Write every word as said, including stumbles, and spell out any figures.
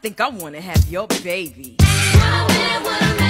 think I wanna have your baby. What a man, what a man.